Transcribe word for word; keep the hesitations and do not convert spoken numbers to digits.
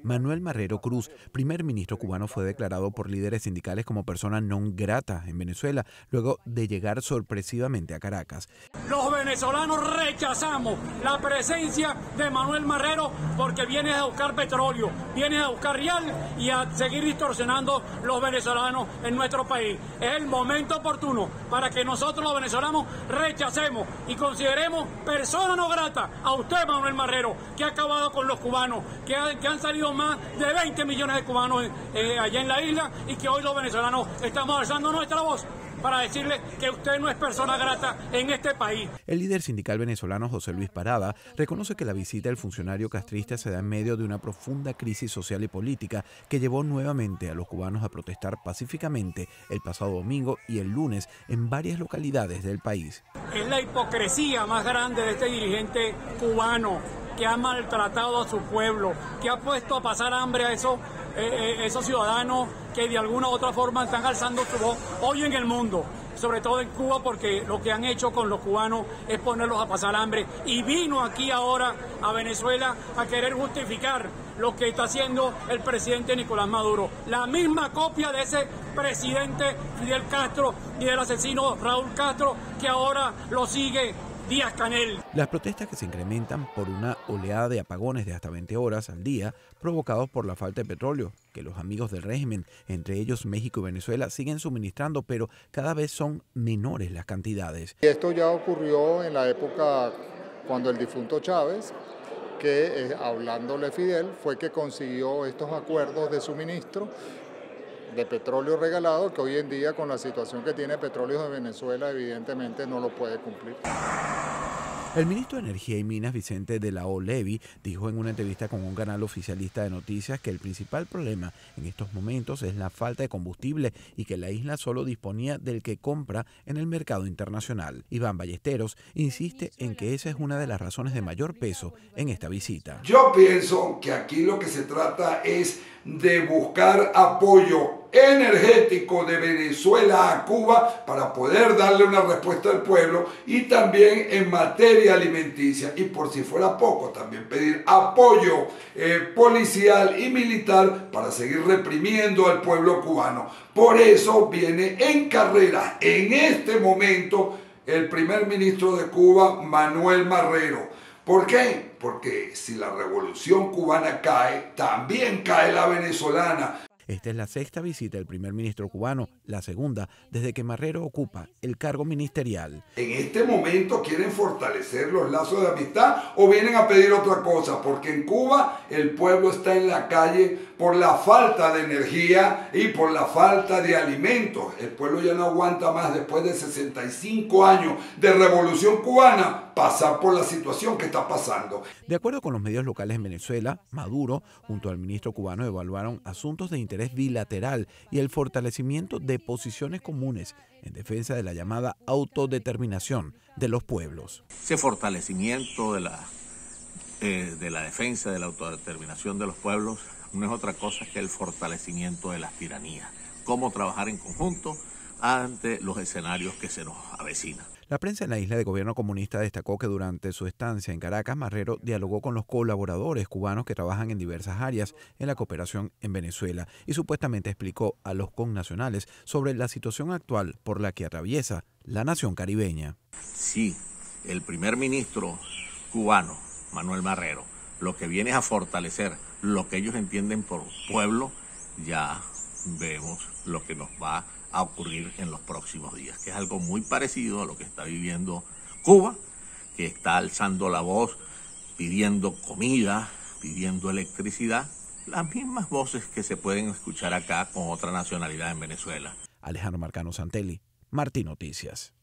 Manuel Marrero Cruz, primer ministro cubano, fue declarado por líderes sindicales como persona non grata en Venezuela, luego de llegar sorpresivamente a Caracas. Los venezolanos rechazamos la presencia de Manuel Marrero porque viene a buscar petróleo, viene a buscar real y a seguir distorsionando los venezolanos en nuestro país. Es el momento oportuno para que nosotros los venezolanos rechacemos y consideremos persona no grata a usted, Manuel Marrero, que ha acabado con los cubanos, que, ha, que han salido más de veinte millones de cubanos eh, allá en la isla y que hoy los venezolanos estamos alzando nuestra voz para decirle que usted no es persona grata en este país. El líder sindical venezolano José Luis Parada reconoce que la visita del funcionario castrista se da en medio de una profunda crisis social y política que llevó nuevamente a los cubanos a protestar pacíficamente el pasado domingo y el lunes en varias localidades del país. Es la hipocresía más grande de este dirigente cubano que ha maltratado a su pueblo, que ha puesto a pasar hambre a esos, eh, esos ciudadanos que de alguna u otra forma están alzando su voz hoy en el mundo, sobre todo en Cuba, porque lo que han hecho con los cubanos es ponerlos a pasar hambre. Y vino aquí ahora a Venezuela a querer justificar lo que está haciendo el presidente Nicolás Maduro. La misma copia de ese presidente Fidel Castro y del asesino Raúl Castro, que ahora lo sigue Díaz-Canel. Las protestas, que se incrementan por una oleada de apagones de hasta veinte horas al día provocados por la falta de petróleo que los amigos del régimen, entre ellos México y Venezuela, siguen suministrando, pero cada vez son menores las cantidades. Esto ya ocurrió en la época cuando el difunto Chávez, que eh, hablándole Fidel, fue que consiguió estos acuerdos de suministro de petróleo regalado, que hoy en día, con la situación que tiene Petróleos de Venezuela, evidentemente no lo puede cumplir. El ministro de Energía y Minas, Vicente de la O. Levi, dijo en una entrevista con un canal oficialista de noticias que el principal problema en estos momentos es la falta de combustible y que la isla solo disponía del que compra en el mercado internacional. Iván Ballesteros insiste en que esa es una de las razones de mayor peso en esta visita. Yo pienso que aquí lo que se trata es de buscar apoyo energético de Venezuela a Cuba para poder darle una respuesta al pueblo, y también en materia alimenticia, y por si fuera poco también pedir apoyo eh, policial y militar para seguir reprimiendo al pueblo cubano. Por eso viene en carrera en este momento el primer ministro de Cuba, Manuel Marrero. ¿Por qué? Porque si la revolución cubana cae, también cae la venezolana. Esta es la sexta visita del primer ministro cubano, la segunda desde que Marrero ocupa el cargo ministerial. ¿En este momento quieren fortalecer los lazos de amistad o vienen a pedir otra cosa? Porque en Cuba el pueblo está en la calle por la falta de energía y por la falta de alimentos. El pueblo ya no aguanta más, después de sesenta y cinco años de revolución cubana, pasar por la situación que está pasando. De acuerdo con los medios locales en Venezuela, Maduro junto al ministro cubano evaluaron asuntos de interés bilateral y el fortalecimiento de posiciones comunes en defensa de la llamada autodeterminación de los pueblos. Ese fortalecimiento de la, eh, de la defensa de la autodeterminación de los pueblos no es otra cosa que el fortalecimiento de las tiranías. Cómo trabajar en conjunto ante los escenarios que se nos avecinan. La prensa en la isla de gobierno comunista destacó que durante su estancia en Caracas, Marrero dialogó con los colaboradores cubanos que trabajan en diversas áreas en la cooperación en Venezuela y supuestamente explicó a los connacionales sobre la situación actual por la que atraviesa la nación caribeña. Sí, el primer ministro cubano, Manuel Marrero, lo que viene es a fortalecer lo que ellos entienden por pueblo. Ya vemos lo que nos va a ocurrir en los próximos días, que es algo muy parecido a lo que está viviendo Cuba, que está alzando la voz, pidiendo comida, pidiendo electricidad, las mismas voces que se pueden escuchar acá con otra nacionalidad en Venezuela. Alejandro Marcano Santelli, Martí Noticias.